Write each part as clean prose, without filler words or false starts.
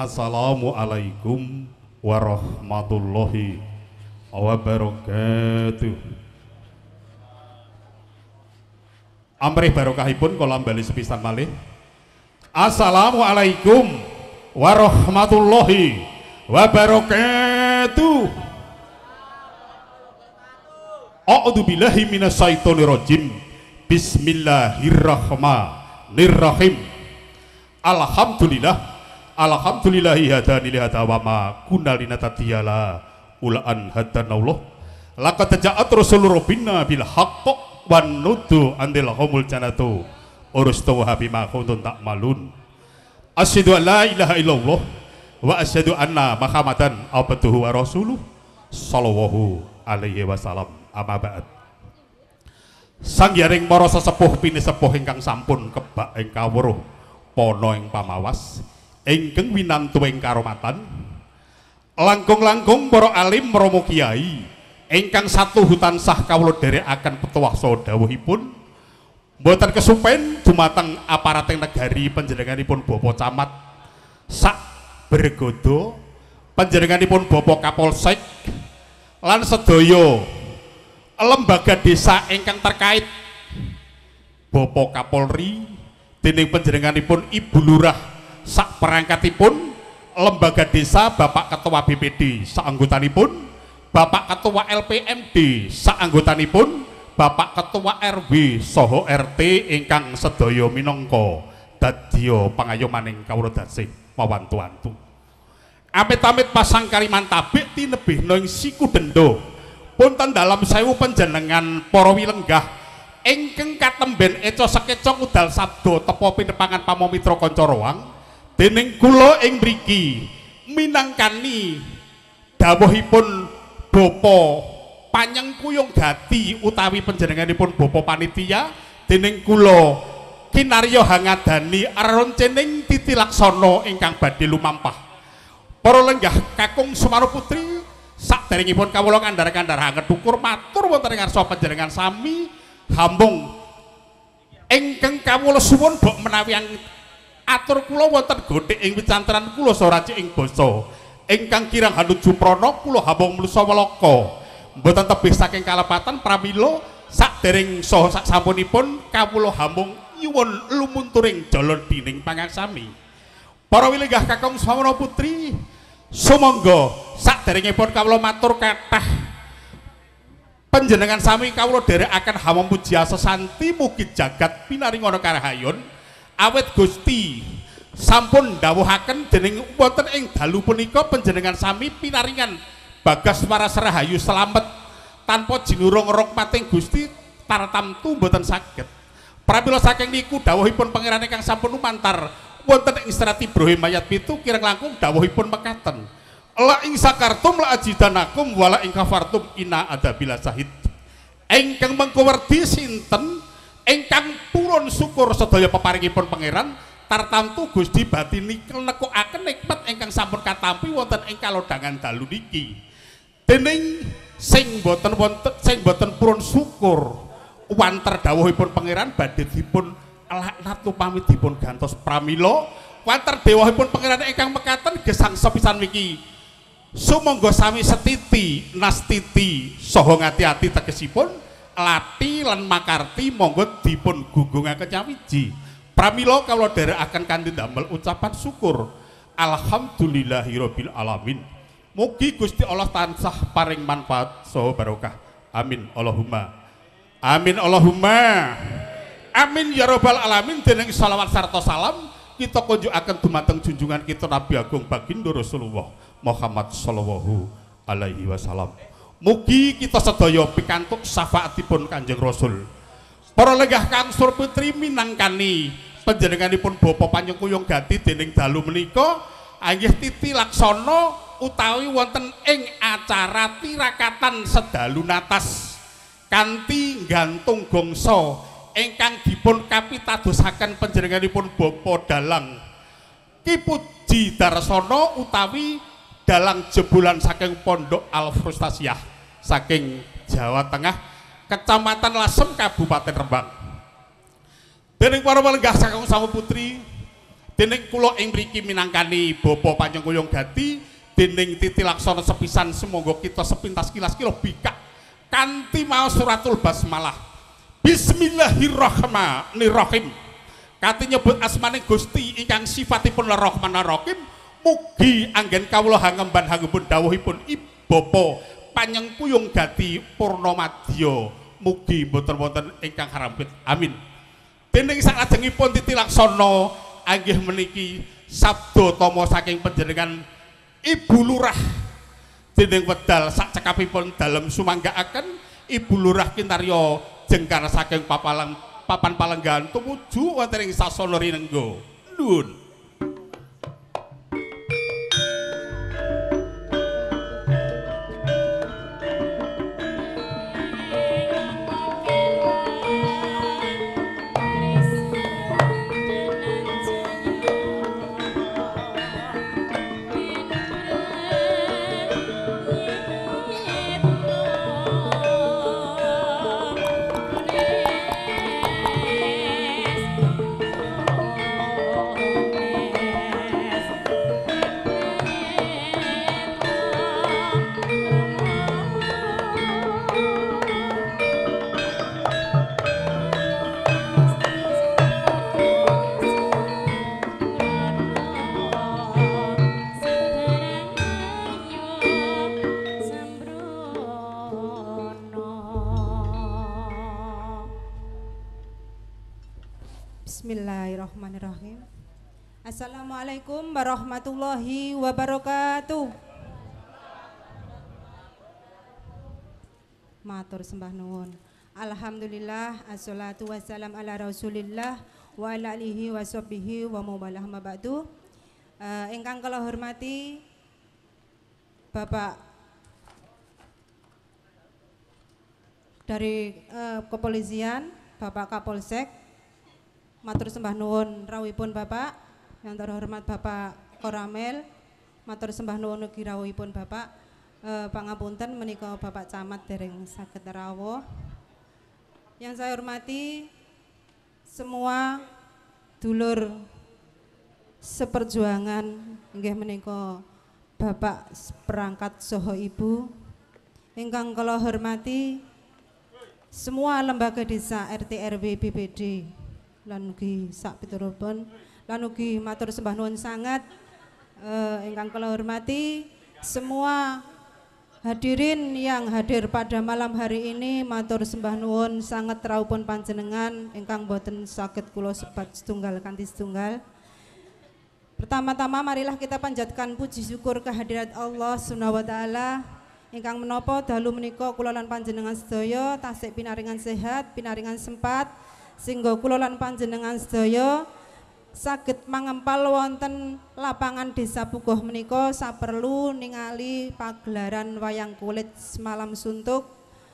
Assalamualaikum warahmatullahi wabarakatuh. Amrih barokahipun kula bali sepisan malih. Assalamualaikum warahmatullahi wabarakatuh. A'udzu billahi minasyaitonir rajim. Bismillahirrahmanirrahim. Alhamdulillahi hadani li hada wa ma kunna linatadiyala ulaan hadanallah. Laqad ja'at rasulur rabbina bil haqq wan nudu andil humul janatu urustu habima kuntum ta'malun. Asyhadu an la ilaha illallah wa asyhadu anna Muhammadan abduhu wa rasuluh sallallahu alaihi wasallam. Amma ba'd. Sangyaring para sesepuh pinisepuh ingkang sampun kebak ing kawruh pono ing pamawas ingkang winantu ing karomatan, langkung-langkung para alim romo kiai ingkang satu hutan sah kawula dherekaken petuah saha dawuhipun mboten kesupen dumateng aparating negari panjenenganipun Bapak Camat sak Bergodo, panjenenganipun Bapak Kapolsek lan sedaya lembaga desa ingkang terkait, Bapak Kapolri dening panjenenganipun Ibu Lurah sak perangkatipun lembaga desa, Bapak Ketua BPD sak anggotanipun, Bapak Ketua LPMD sak anggotanipun, Bapak Ketua RW saha RT ingkang sedaya minangka dadya pangayomaning kawula dasih mawantu-wantu. Amit-amit pasang kaliman tabik tinebihna ing siku denda punten dalam sewu panjenengan para wilenggah ingkang katemben eca sekeca udal sabda tepa pinepangan pamamitra kanca roang dening kula ing mriki minangkani dawuhipun Bapa Panyengkuyung Gati utawi panjenenganipun Bapa Panitia dening kula kinarya hangadani aroncening Titi Laksana ingkang badhe lumampah. Para lenggah kakung Sumaru Putri sakderengipun kawula kandhar-kandharaken dukur matur wonten ing ngarsa panjenengan sami hambung ingkang kawula suwun bok menawi atur kula wonten godhek ing wicantran kula soraci ing basa ingkang kirang hanuju prana kula hambung mlusa welaka mboten tebih saking kalepatan pramila sakdereng saha saksampunipun kawula hambung nyuwun lumunturing jala dining pangaksami. Para wilenggah kakung Sumaru Putri, sumangga sakderengipun kawula matur kathah panjenengan sami kawula dherekaken hama puji sesanti mugi jagat pinaringana karahayon awet Gusti sampun dawuhaken dening wonten ing dalu punika panjenengan sami pinaringan bagas waras rahayu slamet tanpa jinurung rahmating Gusti tartamtu mboten saged. Pramila saking niku dawuhipun pangeran ingkang sampun lumantar wonten ing Surat Ibrahim ayat 7 kirang langkung dawuhipun mekaten. La ing sakartum la ajidanakum wala ing kafartum inna adzabil syahid. Ingkang mengko werdi sinten ingkang purun syukur sedaya peparingipun pangeran tartamtu Gusti badhe nekokaken nikmat ingkang sampun katampi wonten ing kalodhangan dalu niki. Dening sing boten purun syukur wanter dawuhipun pangeran badhe dipun laknat upami dipun gantos pramila wanter dewahipun pangeran ingkang mekaten gesang sepisan miki sumangga sami setiti nastiti saha ngati-ati tegesipun lati lan makarti monggo dipun gunggungaken nyawiji pramila kawula dherekaken kanthi damel ucapan syukur alhamdulillahirabbil alamin. Mugi Gusti Allah tansah paring manfaat saha barokah. Amin Allahumma amin Allahumma amin ya rabbal alamin. Dening shalawat sarta salam kita kunjukaken dumateng junjungan kita Nabi Agung Baginda Rasulullah Muhammad sallallahu alaihi wasallam. Mugi kita sedaya pikantuk syafaatipun Kanjeng Rasul. Para lenggah Kang Sur Putri minangkani panjenenganipun Bapa Panyengkuyung Gati dening dalu menika inggih Titi Laksana utawi wonten ing acara tirakatan sedalu natas kanthi nggantung gongso ingkang dipun kapitadosaken panjenenganipun Bapa Dalang Ki Puji Darsana utawi dalang jebolan saking Pondok Al Frustasiah saking Jawa Tengah Kecamatan Lasem Kabupaten Rembang. Dening para lenggah saking Sumaru Putri dening kula ing mriki minangkani Bapa Panjengkuyung Gati dening Titi Laksana sepisan semonggo kita sepintas kilas kilo bikak kanthi maos suratul basmalah. Bismillahirrahmanirrahim. Kati nyebut asmane Gusti ingkang sifatipun Rahman Rahim, mugi anggen kawula hangemban hangempun dawuhipun Bapa Panjengkuyung Gati Purnamadya, mugi mboten wonten ingkang harampit. Amin. Dening salajengipun Titi Laksana anggih meniki sabda tama saking panjenengan Ibu Lurah dening wedal sak cekapipun dalem sumanggaaken Ibu Lurah kinarya jengkar saking papan palenggan tumuju wonten ing sasana rinengga. Nuwun. Bismillahirrahmanirrahim. Assalamualaikum warahmatullahi wabarakatuh. Matur sembah nuwun. Alhamdulillah, assalatu wassalam ala Rasulillah wa ala alihi wa sahbihi wa mawalah ma ba'du. Ingkang kula hormati Bapak dari kepolisian, Bapak Kapolsek, matur sembah nuwun rawuhipun Bapak, yang terhormat Bapak Koramel, matur sembah nuwun ugi rawuhipun Bapak. Pangapunten menika Bapak Camat dereng saged rawuh. Yang saya hormati semua dulur seperjuangan inggih menika Bapak perangkat saha Ibu. Ingkang kula hormati semua lembaga desa RT RW BPD lan ugi sak piturupun lan ugi matur sembah nuwun sangat ingkang kula hormati semua hadirin yang hadir pada malam hari ini, matur sembah nuwun sangat rawuhipun panjenengan ingkang boten saged kula sebat setunggal kanthi setunggal. Pertama-tama marilah kita panjatkan puji syukur kehadirat Allah Subhanahu wa taala ingkang menapa dalu menika kula lan panjenengan sedaya tasih pinaringan sehat, pinaringan sempat sehingga kula lan panjenengan sedaya saged mangempal wonten lapangan Desa Puguh menika saperlu ningali pagelaran wayang kulit semalam suntuk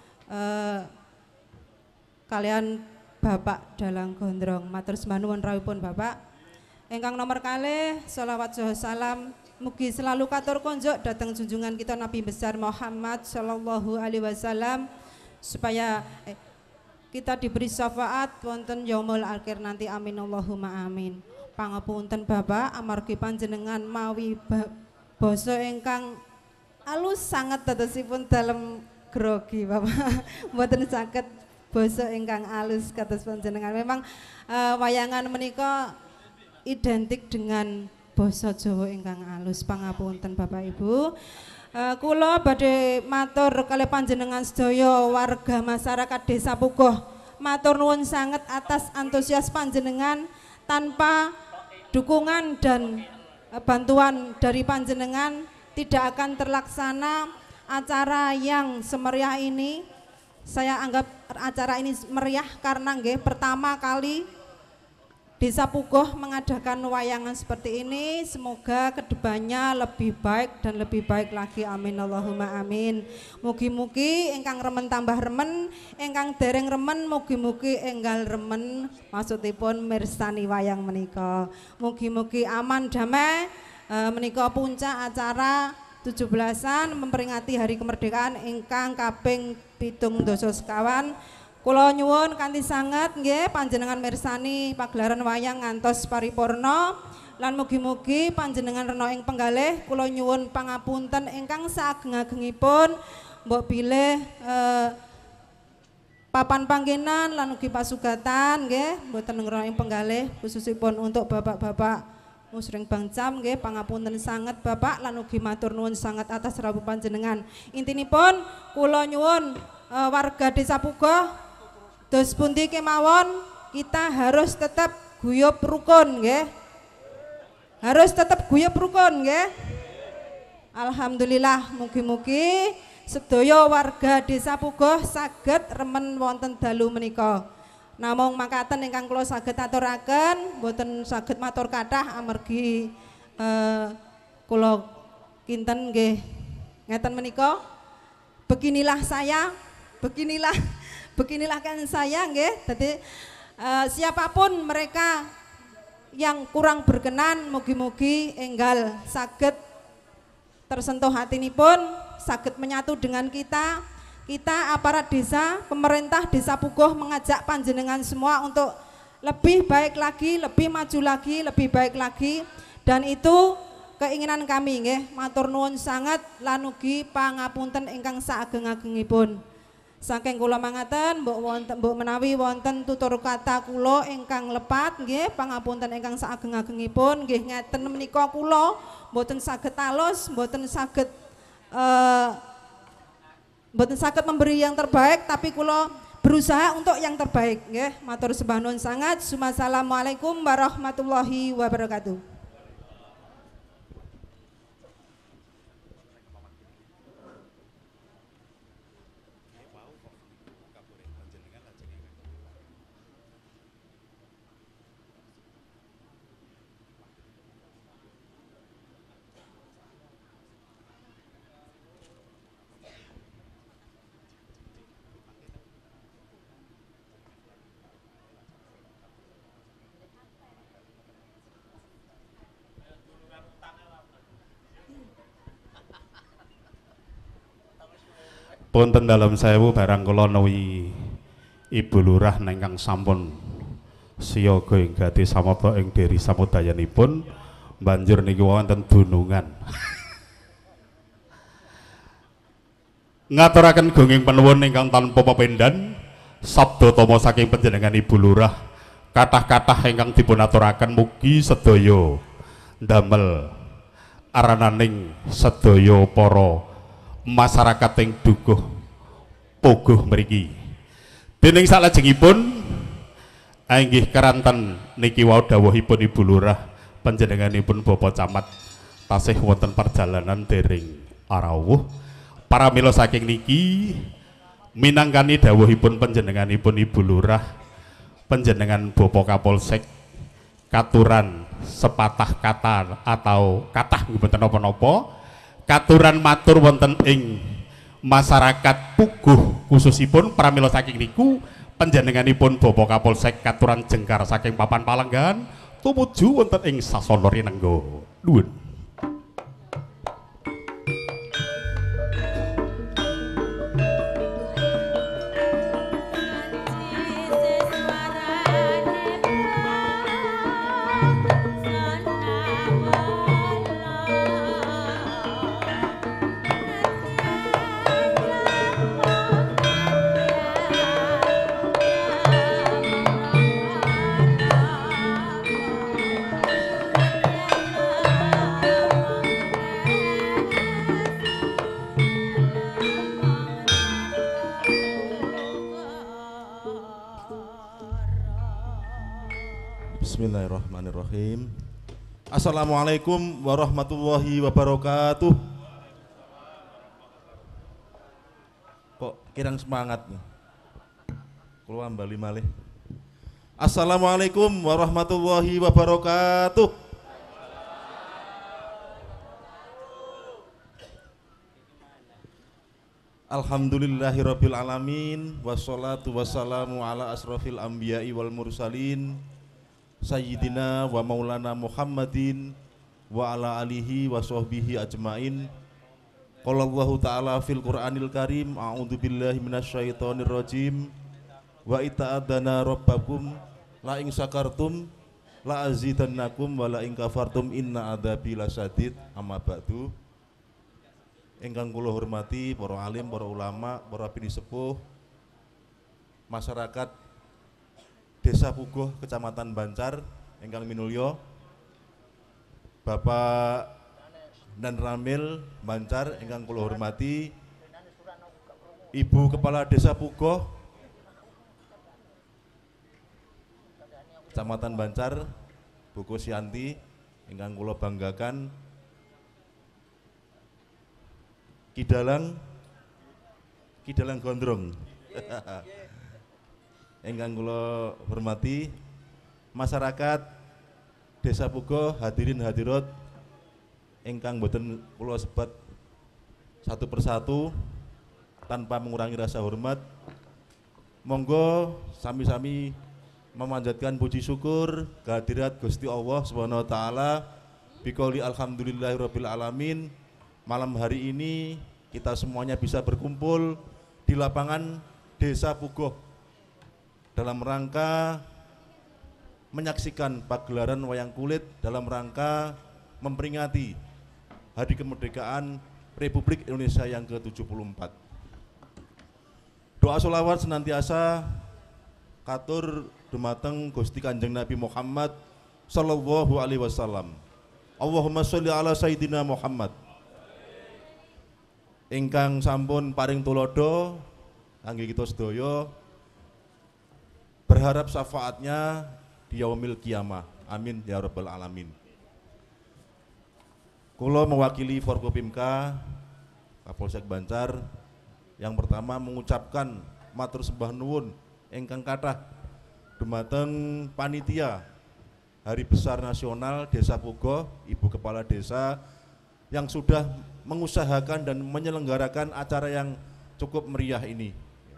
kalian Bapak Dalang Gondrong. Matur sembah nuwun rawuhipun Bapak. Ingkang nomor kalih sholawat saha salam mugi selalu katur konjuk dhateng junjungan kita Nabi besar Muhammad sallallahu alaihi wasallam supaya kita diberi syafaat wonten yaumul akhir nanti. Amin Allahumma amin. Pangapunten Bapak amargi panjenengan mawi basa ingkang alus sangat dadosipun dalem grogi Bapak. Mboten saged basa ingkang alus kados panjenengan. Memang wayangan menika identik dengan basa Jawa ingkang alus. Pangapunten Bapak Ibu. Kula badhe matur kalih panjenengan sedaya warga masyarakat Desa Puguh. Matur nuwun sanget atas antusias panjenengan. Tanpa dukungan dan bantuan dari panjenengan tidak akan terlaksana acara yang semeriah ini. Saya anggap acara ini meriah karena nggih pertama kali Desa Puguh mengadakan wayangan seperti ini. Semoga kedepannya lebih baik dan lebih baik lagi. Amin Allahumma amin. Mugi-mugi ingkang remen tambah remen, ingkang dereng remen mugi-mugi enggal remen maksudipun mirsani wayang menika. Mugi-mugi aman damai menika puncak acara 17-an memperingati hari kemerdekaan ingkang kaping 7 sekawan. Kula nyuwun kanthi sanget nggih panjenengan mirsani pagelaran wayang ngantos paripurna. Lan mugi-mugi panjenengan rena ing penggalih kula nyuwun pangapunten ingkang saageng-agengipun mbok bilih papan panggenan lan ugi pasugatan nggih mboten ngrena ing penggalih khususipun untuk bapak-bapak musring bangcam nggih pangapunten sanget Bapak lan ugi matur nuwun sanget atas rawuh panjenengan. Intinipun kula nyuwun warga Desa Pugoh dos pundi kemawon kita harus tetap guyub rukun nggih. Harus tetap guyub rukun nggih. Alhamdulillah mugi-mugi sedaya warga Desa Pugoh saged remen wonten dalu menika. Namung makaten ingkang kula saged aturaken boten saged matur kathah amargi kula kinten nggih ngeten menika. Beginilah saya, beginilah kan saya nggih. Dadi siapapun mereka yang kurang berkenan mugi-mugi enggal saged tersentuh hatinipun, saged menyatu dengan kita aparat desa, pemerintah Desa Pugoh mengajak panjenengan semua untuk lebih baik lagi, lebih maju lagi, lebih baik lagi, dan itu keinginan kami nggih. Matur nuwun sangat lan ugi pangapunten ingkang saageng-agengipun. Saking kula mangaten mbok menawi wonten tutur kata kula ingkang lepat nggih pangapunten ingkang saageng-agengipun nggih ngeten menika kula mboten saged alus, mboten saged memberi yang terbaik, tapi kula berusaha untuk yang terbaik nggih. Matur sembah nuwun sangat. Assalamualaikum warahmatullahi wabarakatuh. Punten dalem sewu barang kula nuwi Ibu Lurah ingkang sampun siyaga ing gati samata ing deri samudayanipun banjur niki wonten dunungan. Ngaturaken gunging panuwun ingkang tanpa pepindhan sabda tama saking panjenengan Ibu Lurah kathah-kathah ingkang dipun aturaken mugi sedaya ndamel arananing sedaya para masyarakat yang dukuh Pugoh mriki. Dening salajengipun inggih keranten niki wau dawuhipun Ibu Lurah panjenenganipun Bapak Camat tasih wonten perjalanan dereng arawuh. Paramila saking niki minangkani dawuhipun panjenenganipun Ibu Lurah panjenengan Bapak Kapolsek katuran sepatah kata atau kathah mboten napa-napa katuran matur wonten ing masyarakat Pugoh khususipun pramila saking niku panjenenganipun Bapak Kapolsek katuran jengkar saking papan palenggan tumuju wonten ing sasana rinengga. Nuwun. Bismillahirrahmanirrahim. Assalamualaikum warahmatullahi wabarakatuh. Kok kirang semangat nih? Keluar bali malih. Assalamualaikum warahmatullahi wabarakatuh. Alhamdulillahirabbil alamin wassalatu wassalamu ala asrofil anbiya'i wal mursalin Sayyidina wa maulana Muhammadin wa ala alihi wa sahbihi ajmain. Qala Allahu ta'ala fil Qur'anil Karim a'udzu billahi minasyaitonir rajim wa ita'adana rabbakum la in sakartum la azidannakum wa la in kafartum inna adzabi lasyadid. Amma ba'du. Ingkang kula hormati para alim, para ulama, para bini sepuh, masyarakat Desa Puguh, Kecamatan Bancar, ingkang minulya Bapak dan Ramil Bancar, ingkang kula hormati Ibu Kepala Desa Puguh Kecamatan Bancar, Bu Kusyanti, ingkang kula banggakan, Kidalang Gondrong ingkang kula hormati, masyarakat Desa Puguh, hadirin hadirat ingkang boten kula sebat satu persatu tanpa mengurangi rasa hormat. Monggo sami-sami memanjatkan puji syukur kehadirat Gusti Allah Subhanahu wa taala biqouli alhamdulillahirabbil alamin. Malam hari ini kita semuanya bisa berkumpul di lapangan Desa Puguh dalam rangka menyaksikan pagelaran wayang kulit, dalam rangka memperingati Hari Kemerdekaan Republik Indonesia yang ke-74. Doa sholawat senantiasa katur dumateng Gusti Kanjeng Nabi Muhammad sallallahu alaihi wasallam. Allahumma sholli ala sayyidina Muhammad. Ingkang sampun paring tulodo kangge kita sedaya, berharap syafaatnya di yaumil qiyamah. Amin ya rabbal alamin. Kula mewakili Forkopimka Kapolsek Bancar yang pertama mengucapkan matur sembah nuwun ingkang kathah dumateng panitia Hari Besar Nasional Desa Puguh, Ibu Kepala Desa yang sudah mengusahakan dan menyelenggarakan acara yang cukup meriah ini.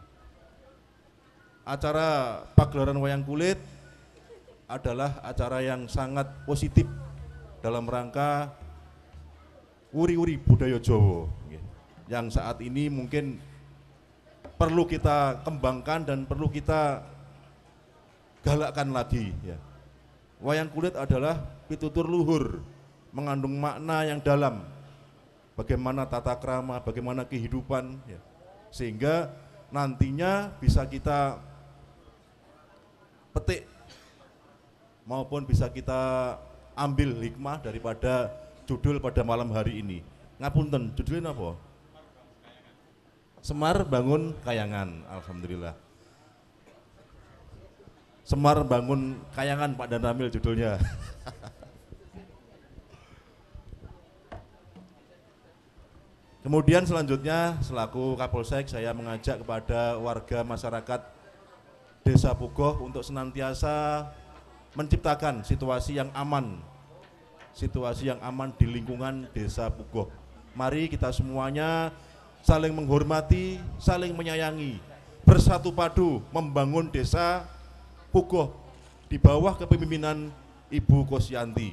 Acara pagelaran wayang kulit adalah acara yang sangat positif dalam rangka wuri-wuri budaya Jawa yang saat ini mungkin perlu kita kembangkan dan perlu kita galakkan lagi ya. Wayang kulit adalah pitutur luhur, mengandung makna yang dalam, bagaimana tata krama, bagaimana kehidupan ya. Sehingga nantinya bisa kita petik maupun bisa kita ambil hikmah daripada judul pada malam hari ini. Ngapunten, judulnya apa? Semar Bangun Kayangan. Alhamdulillah. Semar Bangun Kayangan Pak Dan Ramil judulnya. Kemudian selanjutnya selaku Kapolsek saya mengajak kepada warga masyarakat Desa Puguh untuk senantiasa menciptakan situasi yang aman di lingkungan Desa Puguh. Mari kita semuanya saling menghormati, saling menyayangi, bersatu padu membangun Desa Puguh di bawah kepemimpinan Ibu Kusyanti.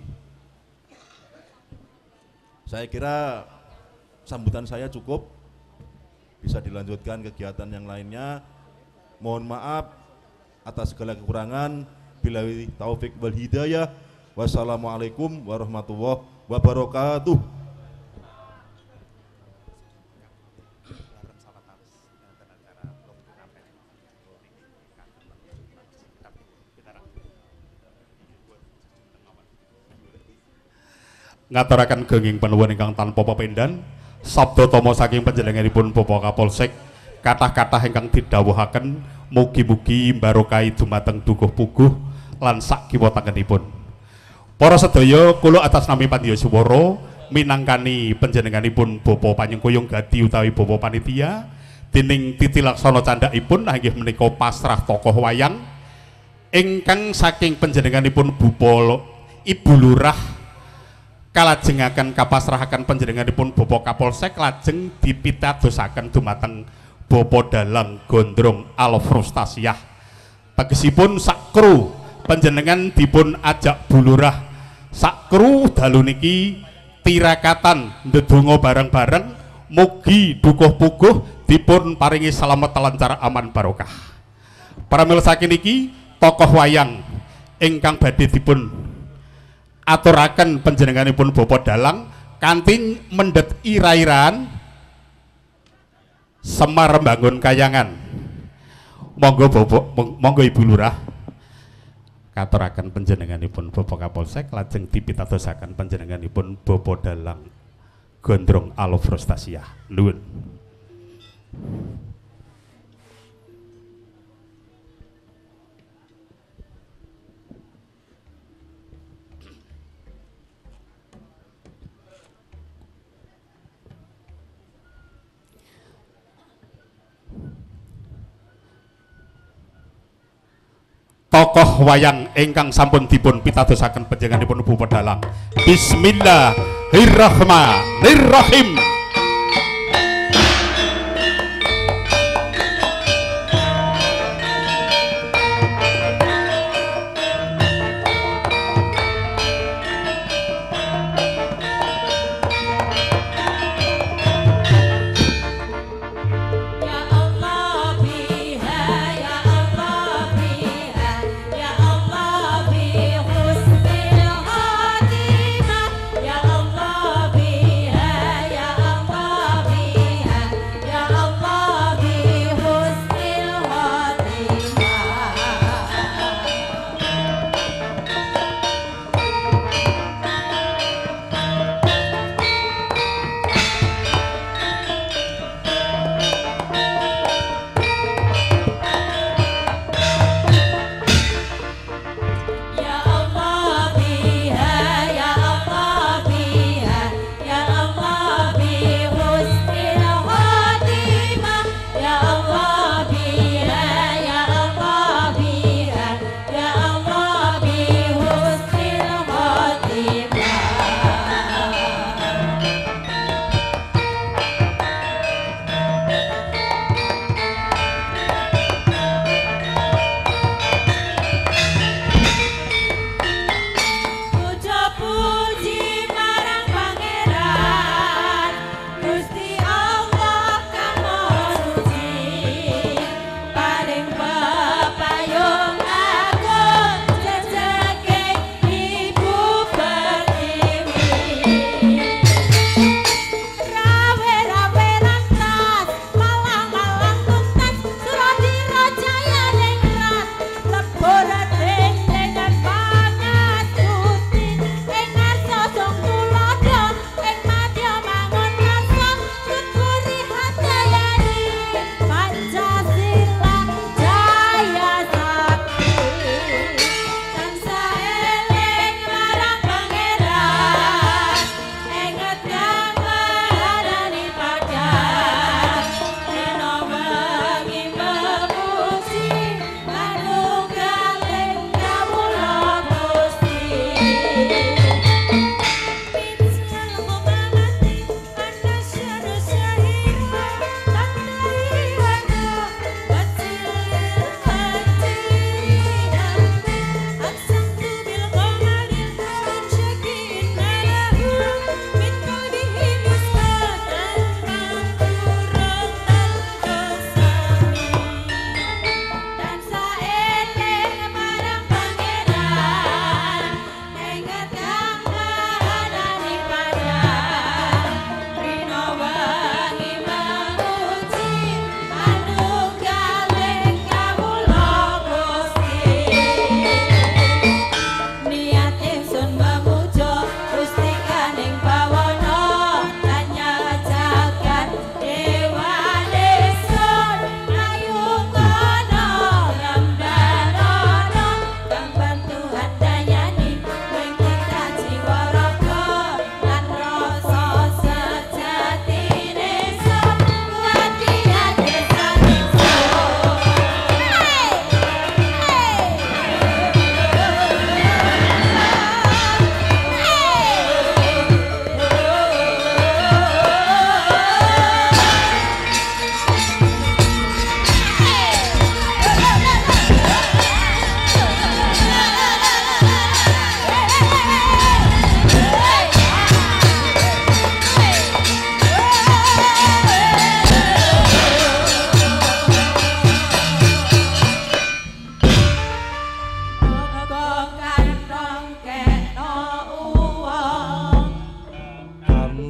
Saya kira sambutan saya cukup, bisa dilanjutkan kegiatan yang lainnya. Mohon maaf atas segala kekurangan. Billahi taufik wal hidayah. Wassalamualaikum warahmatullahi wabarakatuh. Ngaturaken genging panuwun ingkang tanpa pepindhan, sabda tama saking panjenenganipun Bapak Kapolsek, kathah-kathah ingkang didhawuhaken mugi-mugi barokahi dumateng Dukuh Puguh lan sak kiwa tanganipun. Para sedaya, kula atas nami Pandiyaswara minangkani panjenenganipun Bapak Panyengkuyung Gadi utawi Bapak Panitia dening titi laksana candhakipun inggih menika pasrah tokoh wayang ingkang saking panjenenganipun Bupa Ibu Lurah kalajengaken kapasrahaken panjenenganipun Bapak Kapolsek lajeng dipitadosaken dumateng Bapak Dalang Gondrong Alfrustasiah. Tegesipun sakru panjenengan dipun ajak bulurah sakru dalu niki tirakatan ndedonga bareng-bareng mugi Dukuh Puguh dipun paringi slamet lancar aman barokah. Para milih saking niki tokoh wayang ingkang badhe dipun aturaken panjenenganipun Bapa Dalang kanthi mendhet ira-iran Semar Bangun Kayangan. Monggo Bapak, monggo Ibu Lurah katuraken panjenenganipun Bapak Kapolsek lajeng dipitadosaken panjenenganipun Bapa Dalang Gondrong Alofrostasia. Nuwun. Tokoh wayang ingkang sampun dipun pitadosaken panjenenganipun Bapa Dalang. Bismillahirrahmanirrahim. Ya Allah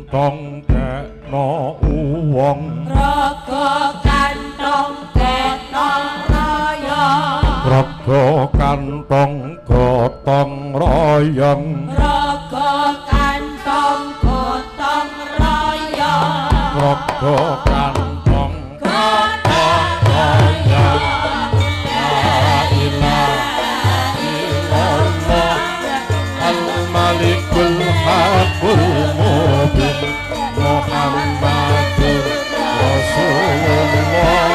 kantong dekno uwong raga kantong dekno raya raga kantong gotong royong raga kantong gotong royong raga kantong gotong royong la ilaha illallah al-malikul haqqul mubin Muhammadur Rasulullah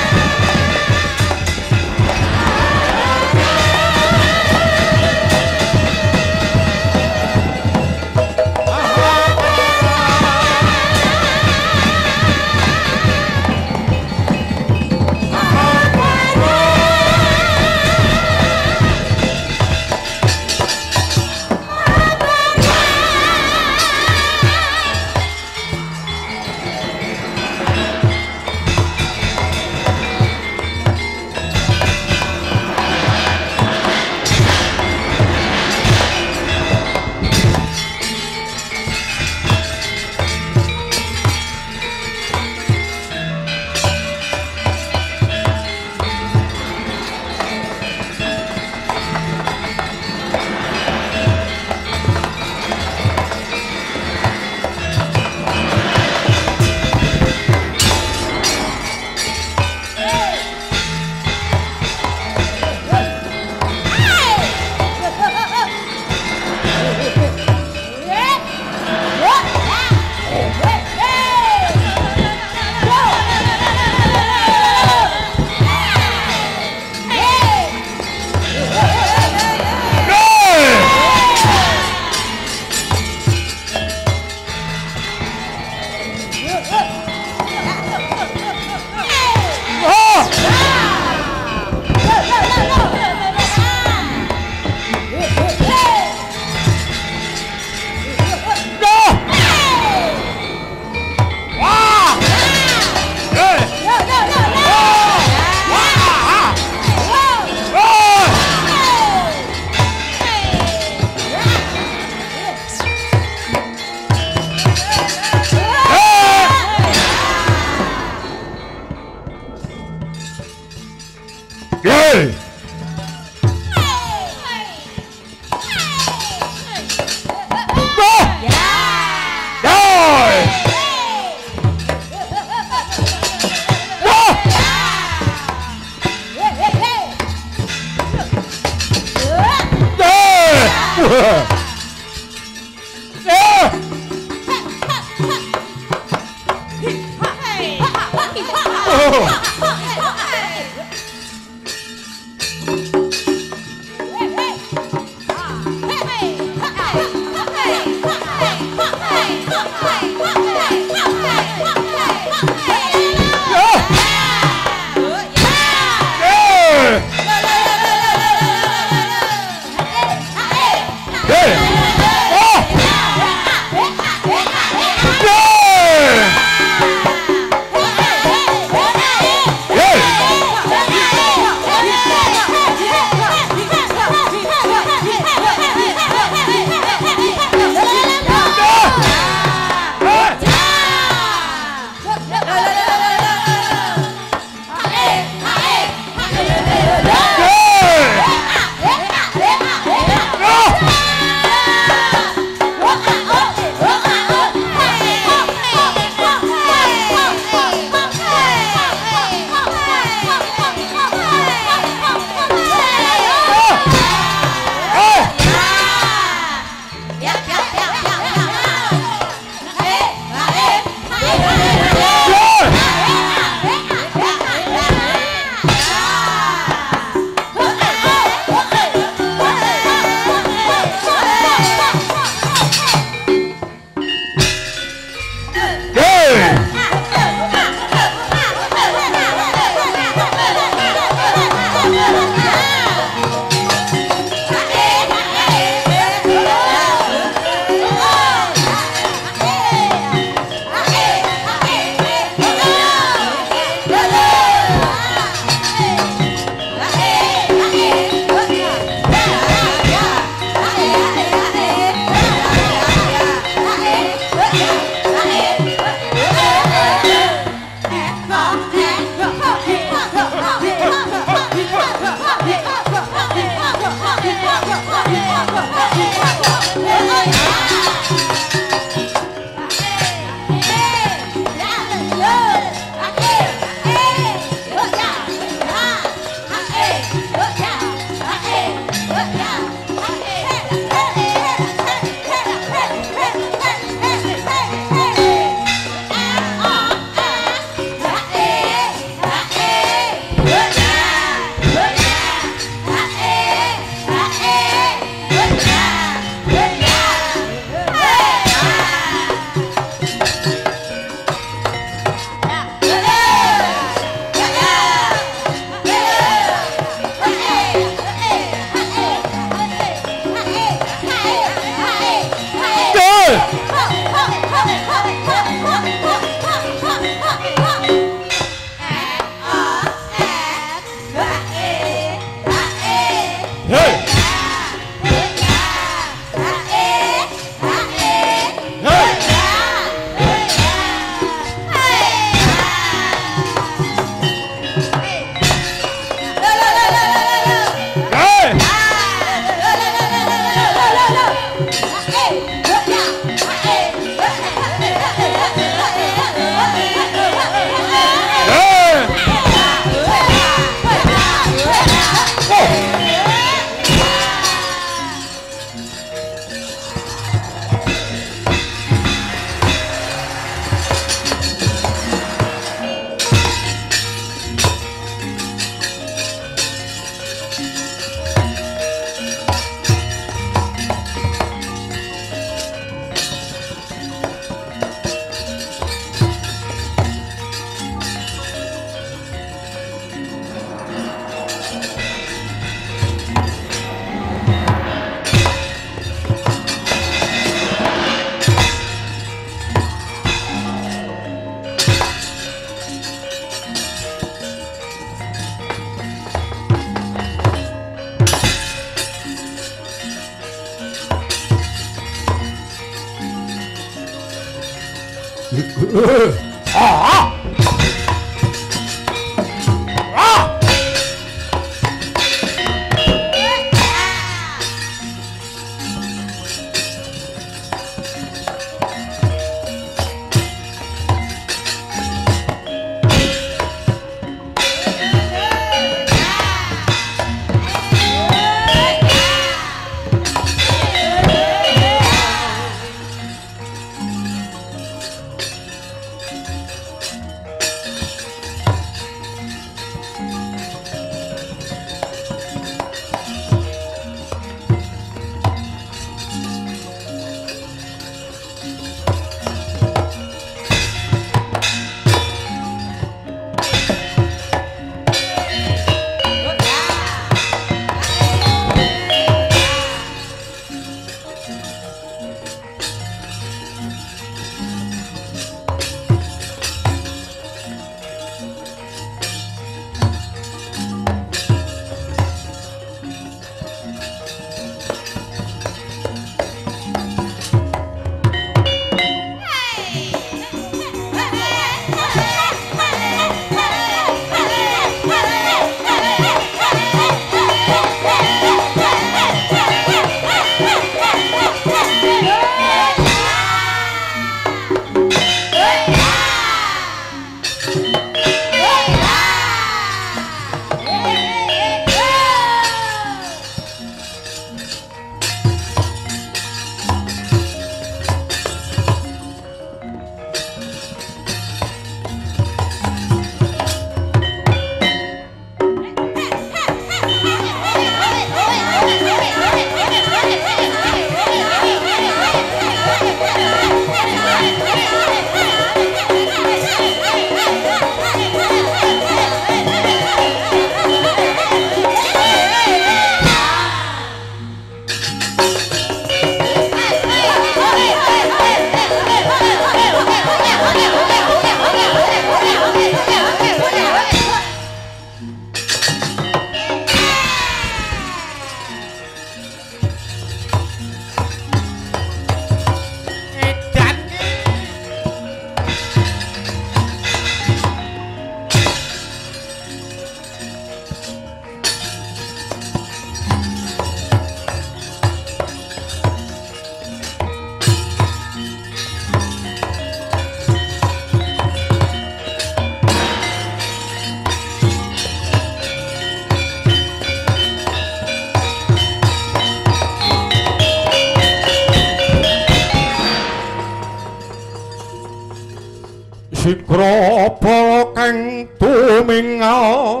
sikrapa kang tumingal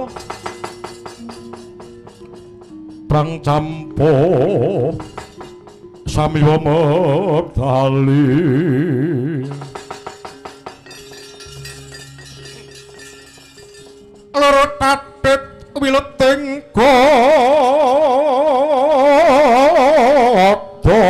prang campo samiwa medali loro tatit wileting koto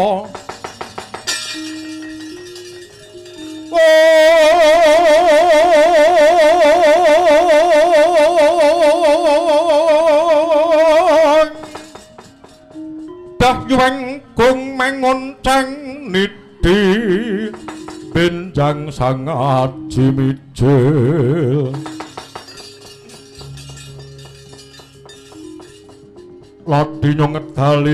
dah yuweng kung mengonceng niti benjang sangat cimicil lati nyonget kali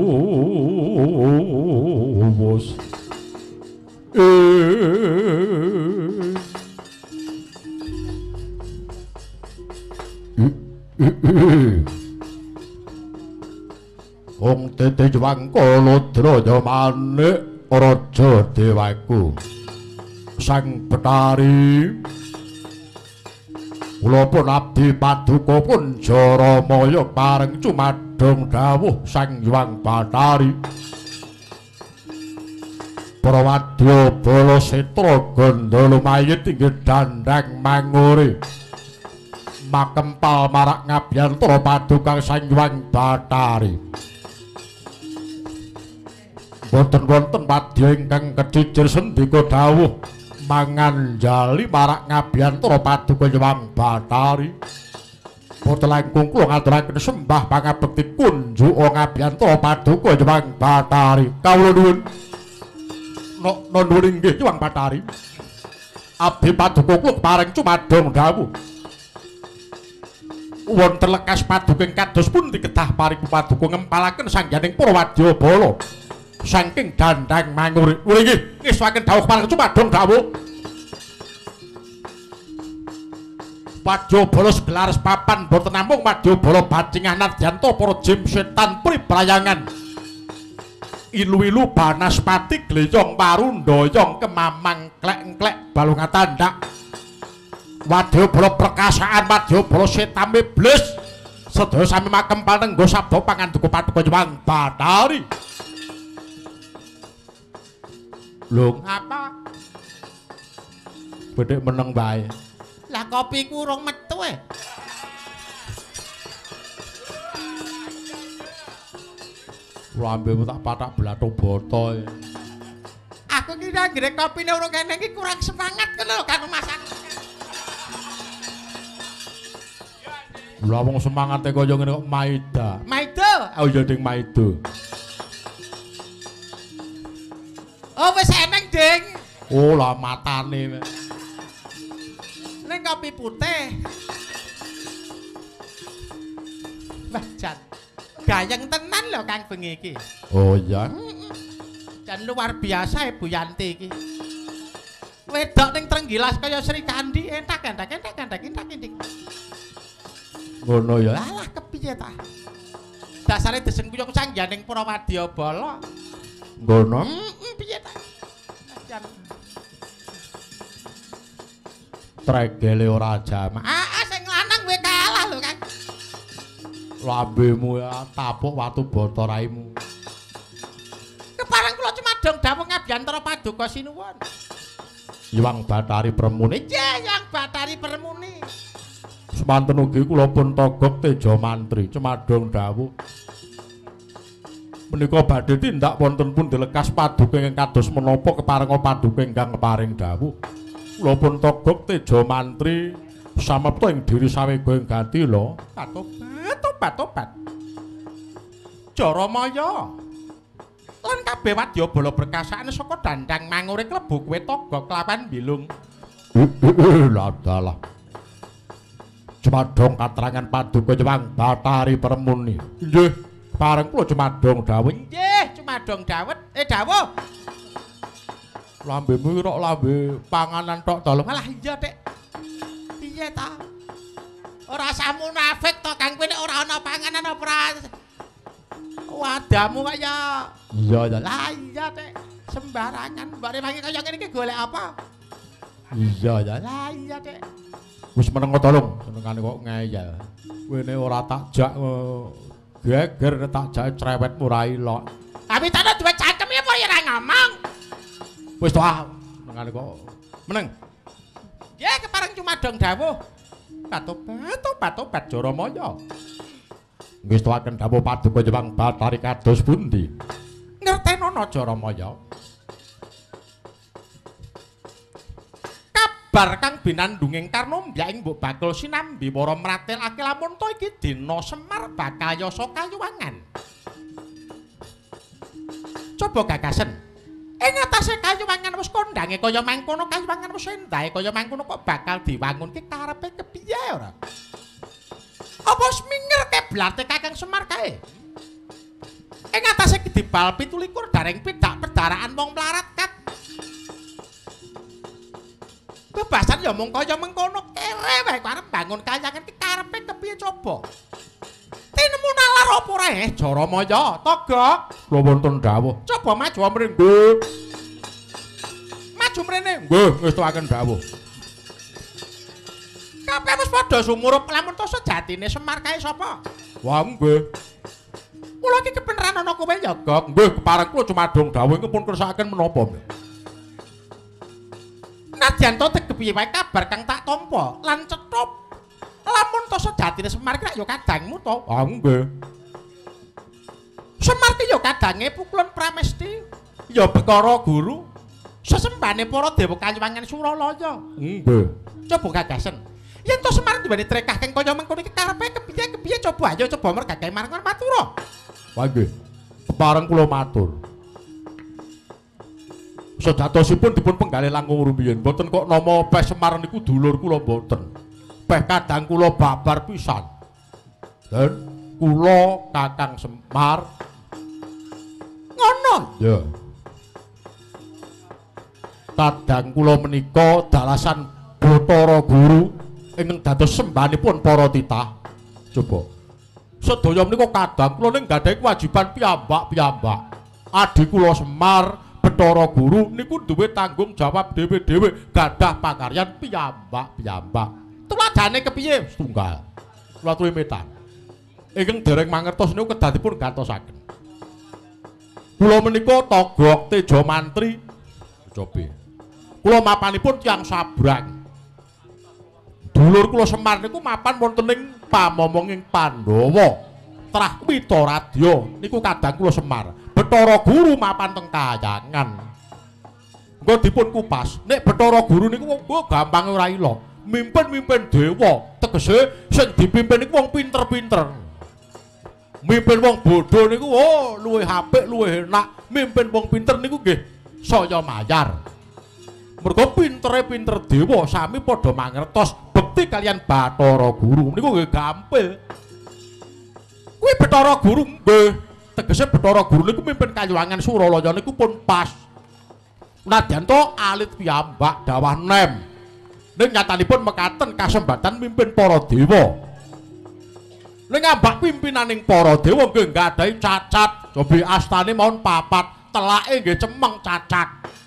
bos Wong tete juang kolodro jamane raja dewaku sang Betari kula pun abdi paduka pun Jaramaya pareng cumadong dawuh sang Hyang Betari para wadya bala setra gandha lumayit inggih dandang mangure makempal marak ngabyantara paduka sang Hyang Betari wonten-wonten wadya ingkang kecicir sendika dawuh manganjali marak ngabyantara paduka Hyang Betari boten langkung kula ngaturaken sembah pangabekti kunjuk ngabyantara paduka Hyang Betari kawula nuwun nuwun inggih Hyang Betari abdi paduka kula pareng cumadong dawuh wonten lekas paduka kados pundi kedah pariku paduka ngempalaken sangganing para wadya bala saking dandang manguri nggih ngesuaken dawuh pareng cumadong dawuh wadya bala segelar papan boten namung wadya bala bajingah nadyanta para jim setan pribrayangan ilu-ilu banaspati gleyong parundayong kemamang klek-klek balung tandak wadya bala perkasaan wadya bala setan iblis sedaya sami makempal nenggo sabda panganduka paduka Hyang Betari. Lho ngapa? Bedhek meneng bae. Lah kopiku urung metu e. Lambemu tak patak blathuk bata e. Aku ki nek ngrek kopine urung kene iki kurang semangat ngono lho karo masak. Lah wong semangate kaya ngene kok Maida. Maida? Oh iya Ding Maida. Oh wis eneng Ding. Oh lah matane. Ning kopi putih. Wah jan. Gayeng tenan lho Kang bengi iki. Oh iya. Jan luar biasa Bu Yanti iki. Wedok ning Trenggilas kaya Sri Kandi entak. Ngono ya. Alah kepiye ta? Dasare deseng kuyung sangganing para wadya bala. Ngono. Piye ta? Jan. Tregele ora jamak. Sing lanang kowe kalah lho, Kang. Lambemu ya tapuk watu bata raimu. Kepareng kula cumadong dawuh ngabyantara paduka sinuwun. Hyang Betari Permuni. Ya, Hyang Betari Permuni. Semanten ugi kula pun togok teja mantri cumadong dawuh. Menika badhe tindak wonten pun dilekas paduka ingkang kados menapa keparenga paduka ingkang keparing dawuh. Kula pun togok teja mantri samapta ing diri sawega ing gati lho. Tobat. Jaramaya. Lan kabeh wadya bala berkasaan saka dandang mangure klebu kowe togok kelawan bilung. Ladalah. Cumadong katrangan paduka Hyang Betari Permuni. Nggih, pareng kula cumadong dawuh. Nggih, cumadong dawuh. Lambemu kira lambe panganan tok tolong. Alah iya, Dik. Piye ta? Ora samu munafik to, Kang, kowe nek ora ana panganan apa wadamu kaya. Iya ya. Lah iya, Dik. Sembarangan. Mbare mangi kaya ngene iki golek apa? Iya ya. Lah iya, Dik. Wis meneng tolong, senengane kok ngeyel. Wene ora tak jak geger tak jak cerewetmu ra ilok. Tapi tak duwe cangkem ya apa ya ra ngomong. Wis to ah, senengane kok meneng. Ya kepareng cuma dong dawuh. Tobat Jaramaya. Ngestakaken dawuh Paduka Nyuwang Bathari kados pundi? Ngertenono Jaramaya. Kabar kang binandunging Karnambya ing mbok bakul sinambi para mratelake lamun to iki dina Semar bakal yasa kayuwangan. Coba gagasen. Ing atase kayuwangan wis kondange kaya mangkono kayuwangan wis endahe kaya mangkono kok bakal diwangunke karepe kepiye ora? Apa semingirke blarte Kakang Semar kae? Ing atase kedibal 17 daring pidak perdaraan wong mlarat kat. Bebasan ya mung kaya mengkono kere wae arep bangun kayuwangan ki karepe kepiye coba? Tinemu nalar apa ora Jaramaya? Togok. Kula wonten dawuh. Coba maju mrene. Maju mrene. Nggih, ngestakaken dawuh. Kabeh wis padha sumurup lamun to sejatine Semar kae sapa? Wah, nggih. Kula iki kebeneran ana kowe ya, Gok. Nggih, kepareng kula cuma dong dawuh iki pun kersakaken menapa. Nadyan to kepiye wae kabar kang tak tampa lan cetup. Lamun to sejatine Semar ki ya kadangmu to. Ah nggih. Semar ki ya kadange pukulan Pramesti, ya Bekara Guru, sesembane para dewa kayuwangan Suralaya. Nggih. Coba gagasen. Yen to Semar duweni trekah kang kaya mengkono iki karepe kepiye coba ayo coba mergagae marang matur. Wah nggih. Kepareng kula matur. Sejatosipun dipun penggalih langkung rumiyin, mboten kok nama Peh Semar niku dulur kula mboten. Peh kadang kula babar pisan. Dan kula Kakang Semar ngono. Ya. Kadang kula menika dalasan Bathara Guru ingkang dados sembanipun para titah. Coba. Sedaya menika kadang kula ning gadhahi kewajiban piyambak-piyambak. Adi kula Semar Bathara Guru niku duwe tanggung jawab dhewe-dhewe gadah pakaryan piyambak-piyambak. Tuladhane kepiye? Setunggal. Kula aturi metan. Ingkang dereng mangertos niku kedadipun gantosaken. Kula menika Togok Teja Mantri. Cobi. Kula mapanipun tiyang sabrang. Dulur kula Semar niku mapan wonten ing pamomonging Pandhawa. Trah Witaradya niku kadang kula Semar. Bathara Guru mapan teng Kayangan. Engko dipun kupas. Nek Bathara Guru niku gampang ora ila. Mimpin dewa, tegese sing dipimpin niku wong pinter-pinter. Mimpin wong bodho niku luwih apik, luwih enak. Mimpin wong pinter niku nggih saya mayar. Mergo pinter dewa sami padha mangertos bekti kalian Bathara Guru niku nggih gampil. Kuwi Bathara Guru nggih, tegese Bathara Guru niku mimpin kayuwangan Suralaya niku pun pas. Nadyan to alit piyambak dawah nem. Ning nyatanipun mekaten kasembatan mimpin para dewa. Ning ambak pimpinaning para dewa nggih nggadahi cacat. Cobi astane mawon 4, telake nggih cemeng cacat.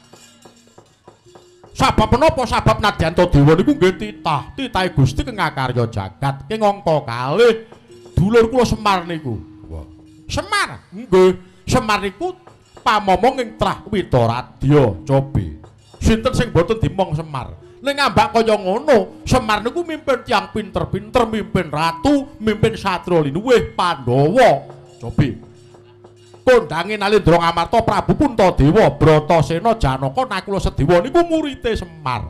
Sabab menapa? Sabab Nadyanto Dewa niku nggih titahe Gusti kang ngakarya jagat. Ing angka kalih dulur kula Semar niku. Semar? Nggih, Semar niku pamomong ing Trah Witaradya. Cobi. Sinten sing boten dimong Semar? Ning ambak kaya ngono, Semar niku mimpin tiyang pinter-pinter, mimpin ratu, mimpin satra linuwih Pandhawa. Cobi. Kondange Nalendra Ngamarta Prabu Puntadewa, Bratasena, Janaka, Nakula Sedewa niku murite Semar.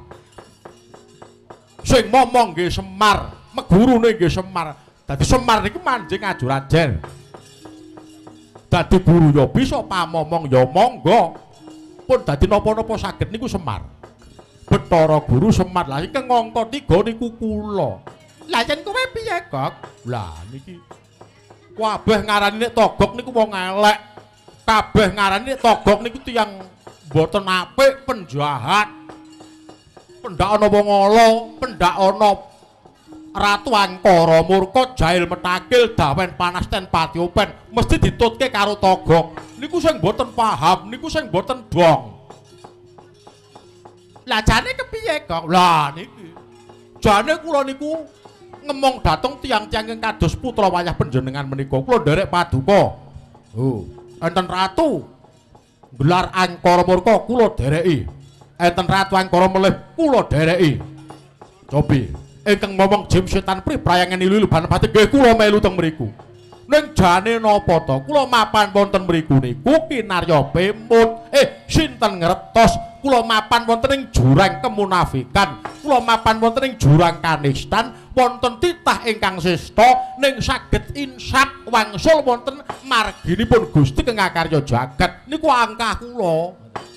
Sing momong nggih Semar, megurune nggih Semar. Dadi Semar niku manjing ajur-ajer. Dadi guru ya bisa, pamomong ya monggo. Pun dadi napa-napa saged niku Semar. Bathara Guru Semar lah iki ngangka 3 niku kula. Lah yen kowe piye, Gok? Lah niki kabeh ngarani nek Togok niku wong elek. Kabeh ngarani nek Togok niku tiyang mboten apik, penjahat. Pendak ana wong ala, pendak ana Ratu Angkara murka, jahil metakil, dawen panas ten patiopen, mesti ditutke karo Togok. Niku sing mboten paham, niku sing mboten dong. Lah jane kepiye, Kang? Lah niki. Jane kula niku ngemong dhateng tiyang-tiyang ing kados putra wayah panjenengan menika. Kula nderek paduka. Oh, enten ratu gelar Angkara Murka kula dereki. Enten ratu Angkara Melih kula dereki. Cobi, ingkang momong jim setan priprayangan ilu banepati nggih kula melu teng mriku. Ning jane napa to? Kula mapan wonten mriku niku kinarya pemut. Sinten ngertos kula mapan wonten ing jurang kemunafikan. Kula mapan wonten ing jurang kanistan, wonten titah ingkang sesta ning saged insap wangsul wonten marginipun Gusti kang ngakarya jagat. Niku angkah kula.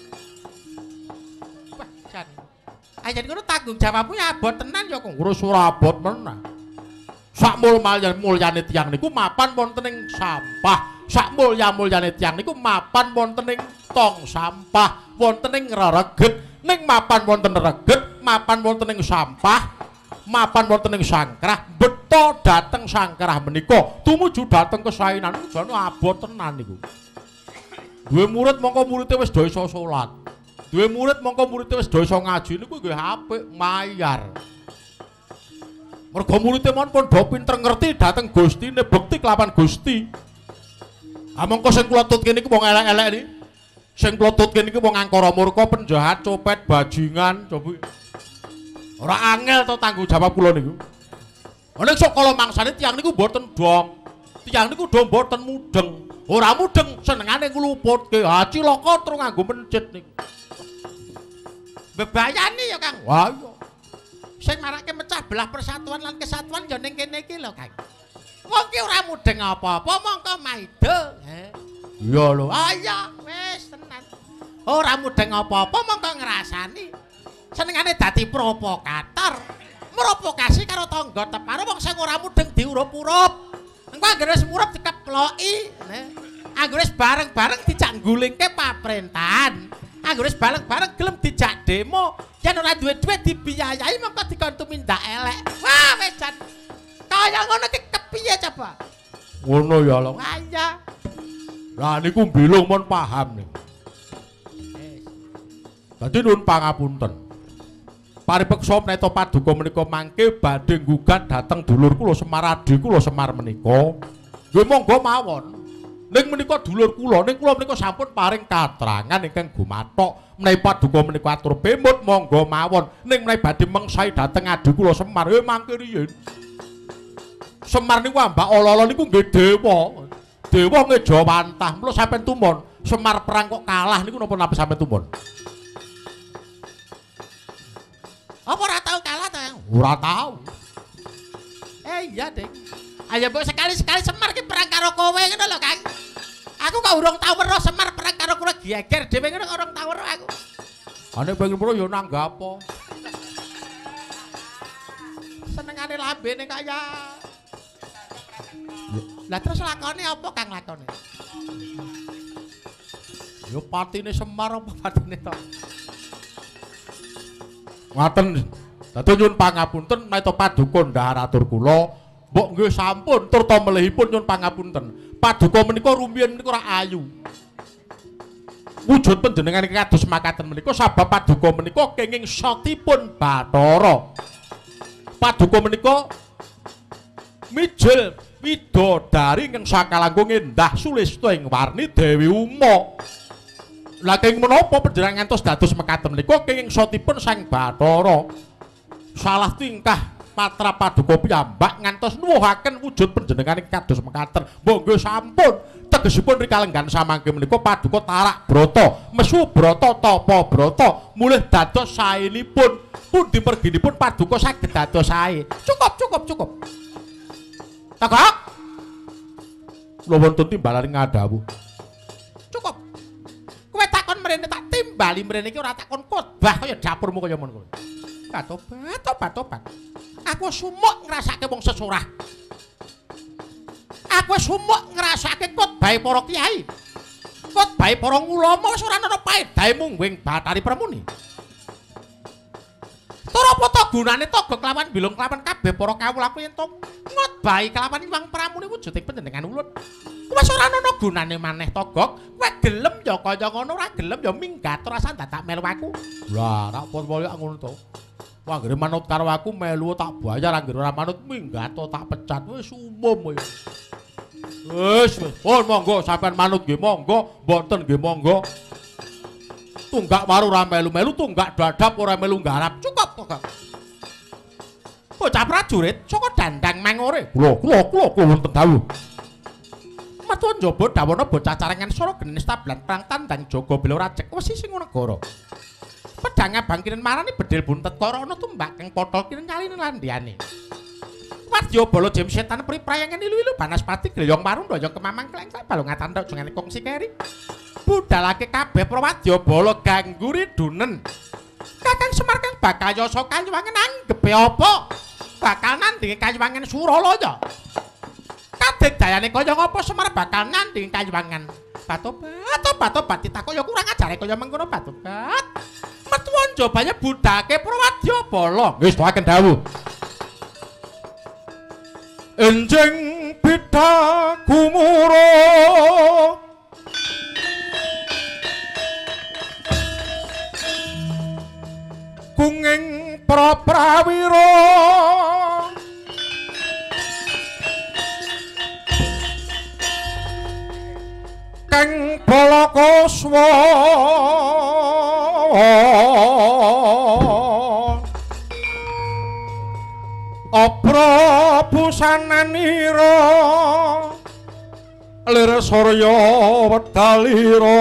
Wah, jan. Ajen ngono tanggung jawabmu ya abot tenan ya kok ngurus ora abot menah. Sak mulyane tiyang niku mapan wonten ing sampah. Sak mulyane tiyang niku mapan wonten ing tong sampah, wonten ing rereget. Ning mapan wonten reget, mapan wonten ing sampah, mapan wonten ing sangkrah, beto dhateng sangkrah menika tumuju dhateng kesainan niku jane abot tenan niku. Duwe murid mongko murid wis do iso salat. Duwe murid mongko murid wis do iso ngaji niku nggih apik mayar. Mergo muridé mon pun do pinter ngerti dhateng Gustine bekti kelawan Gusti. Amangka sing kula tutke niku wong elek-elek niki. Sing kula tutke niku wong Angkara Murka, penjahat, copet, bajingan, coba. Ora angel to tanggung jawab kula niku. Nek sok kala mangsane tiyang niku mboten dong. Tiyang niku do mboten mudeng. Ora mudeng senengane ngluputke. Ha cilaka terus nganggo mencit niku. Bebayani ya, Kang. Wah iya. Sing marake mecah belah persatuan lan kesatuan ya ning kene iki lho, Kang. Wong ki ora mudeng apa-apa mongko maido. Iya lho. Ah iya, wis tenan. Ora mudeng apa-apa mongko ngrasani. Senengane dadi provokator. Merovokasi karo tangga teparo wong sing ora mudeng diurup-urup. Engko anggere wis murup dikeploki. Anggere wis bareng-bareng dijak nggulingke pamrentahan. Anggere wis bareng-bareng gelem dijak demo. Yen ora duwe dhuwit dibiayai mongko dikontumi ndak elek. Wah, wis jan. Kaya ngono iki kepiye coba? Ngono ya lho. Wah iya. Lah niku mbilung mon paham nih. Dadi nuwun pangapunten. Paripeksa meneta paduka menika mangke badhe nggugat dhateng dulur kula Semar Adi kula Semar menika. Nggih monggo mawon. Ning menika dulur kula, ning kula menika sampun paring katrangan ingkang gumathok. Menawi paduka menika atur pemut monggo mawon. Ning menawi badhe mengsai dhateng adi kula Semar, mangke riyin. Semar niku ambak ala-ala niku nggih dewa. Dewa ngejawantah. Mula sampeyan tumon, Semar perang kok kalah niku napa sampeyan tumon? Apa ora tau kalah to, Yang? Ora tau. Iya, Ding. Ayo mbok sekali-sekali Semar ki perang karo kowe ngono lho, Kang. Aku kok urung tau weruh Semar perang karo kula geger dhewe ngono kok urung tau weruh aku. Ane pengen weruh ya nanggapo. Senengane lambene kaya. Lah terus lakone apa Kang lakone? Ya patine Semar apa patine to? Ngaten. Dadi nyuwun pangapunten menawi paduka ndhahar atur kula, mbok nggih sampun turta melihipun nyuwun pangapunten. Paduka menika rumiyin menika ora ayu. Wujud panjenengan kados makaten menika sabab paduka menika kenging satipun Bathara. Paduka menika mijil widodari ingkang sakalangkung endah sulista ing warni Dewi Uma. Lah kenging menapa panjenengan ngantos dados mekaten menika kenging satipun Sang Bathara. Salah tingkah patra paduka piyambak ngantos nuwuhaken wujud panjenengan kados mekaten. Monggo sampun tegesipun rikalenggan samangke menika paduka tarak brata, mesu brata, tapa brata mulih dados saenipun. Pundi merginipun paduka saged dados sae. Cukup. Tegak. Kula wonten timbalan ngadawu. Cukup. Kowe takon mrene tak timbali mrene iki ora takon khotbah kaya dapurmu kaya ngono kowe. Tobat. Aku sumuk ngrasake wong sesorah. Aku sumuk ngrasake khotbahe para kiai. Khotbahe para ulama wis ora ana paedahe mungguing Bathari Permuni. Tur apa to gunane to kelawan bilung kelawan kabeh para kawula kuwi ento bayi kelawan Iwang Pramuni wujuding panjenengan ulun. Wis ora ana gunane maneh to, Gok. Kowe gelem ya kaya ngono, ora gelem ya minggat ora sandadak melu aku. Lah, rak apa-apa ngono to. Wah, anggere manut karo aku melu tak bayar, anggere ora manut minggat to tak pecat. Wis umum kowe. Wis, monggo sampean manut nggih monggo, mboten nggih monggo. Tunggak waru ora melu-melu, tunggak dadap ora melu nggarap. Cukup to, Kang. Bocah prajurit saka dandang mangore. Kula wonten dawuh. Metu njaba dawana bocah carengan sora genis tablan perang tandang jaga bela rajek wis sing negara. Pedang abang kinen marani bedil buntet kara ana tumbak kang potol kinen nyalini landhiane. Wadyabala jem setan priprayangan ilu-ilu banaspati gleyong marun daya kemamang klengklek balungatan tok jengane kongsi keri. Budalake kabeh para wadyabala gangguri dunen. Kakang Semar kang bakal yasa kayuwangen anggepe apa? Bakal nandingi kayuwangen Suralaya. Kadegdayane kaya ngapa Semar bakal nandingi kayuwangen? Batobat ditakok ya kurang ajare kaya mengkono Batobat. Metuwon jobane budake para wadyabala. Wis tuaken dawuh. Enjing bidha gumura kunging prawira kang balakaswa aprabusananira lir surya wedalira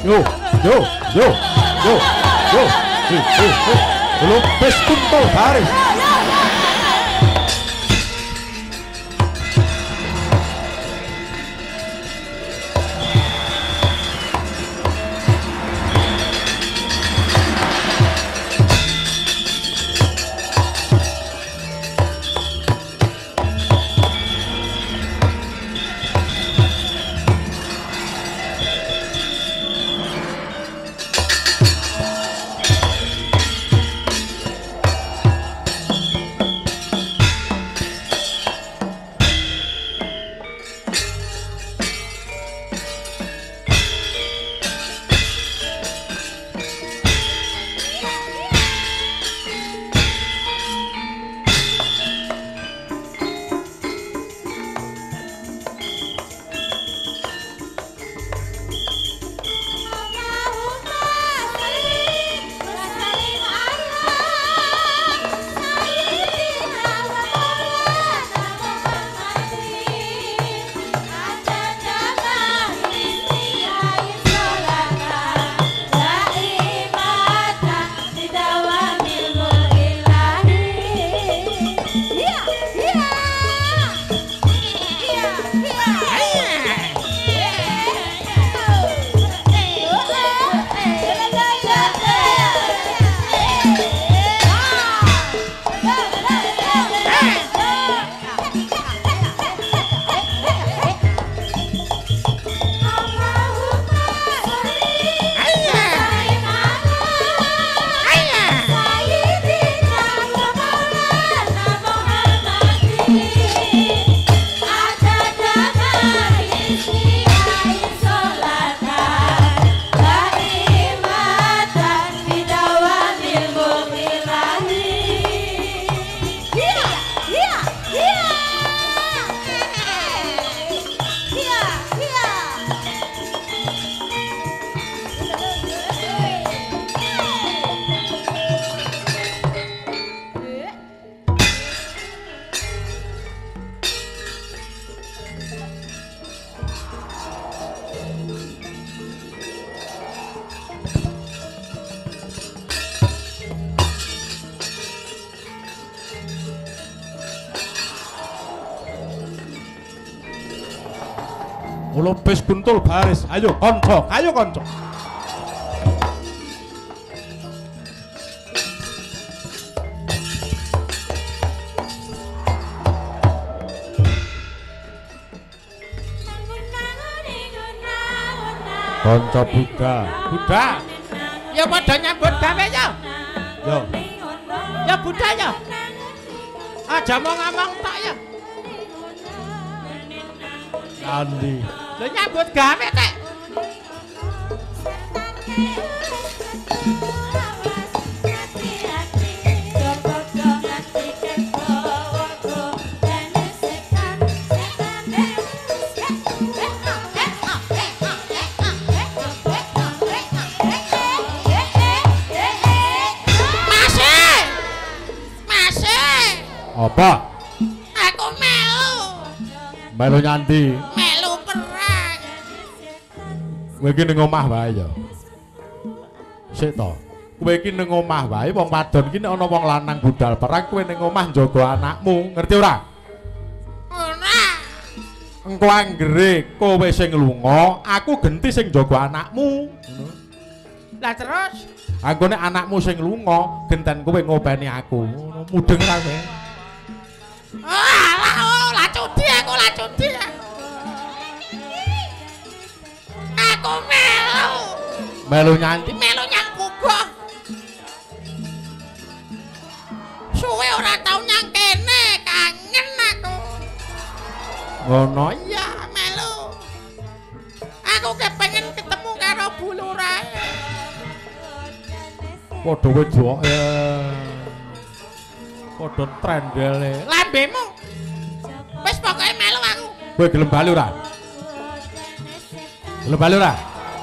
Yo, yo, yo, yo, yo. Lupis Kuntul Baris. Lupis Kuntul Baris. Ayo konco, ayo konco. Konco Buddha. Buddha. Ya padha nyambut gawe ya. Yo. Ya Buddha ya. Aja mau ngomong tok ya. Andi. Lho nyambut gawe tek. Apa? Aku melu. Melu nyanti. Melu perang. Kowe iki ning omah wae ya. Sik to. Kowe iki ning omah wae wong wadon iki nek ana wong lanang budal perang kowe ning omah njaga anakmu, ngerti ora? Ora. Engko anggere kowe sing lunga, aku genti sing njaga anakmu. Ngono. Lah terus? Aku nek anakmu sing lunga, genten kowe ngopeni aku. Ngono mudeng ra kowe. Lah cudi aku, lah cudi. Aku melu. Melu nyanti. Melu nyang kukuh. Suwe ora tau nyang kene, kangen aku. Ngono Ya melu. Aku kepengen ketemu karo bulurae. padha wedoke. Padha trendele. Lambemu. Wis pokoke melu aku. Kowe gelem bali ora? Gelem bali ora?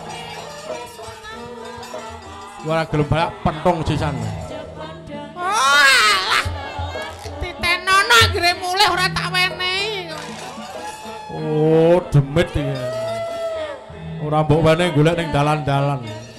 Ora gelem bali pentung sisan. Oh alah. Ditenono anggere mulih ora tak wenehi. Oh, demit iki. Ora mbok wene golek ning dalan-dalan.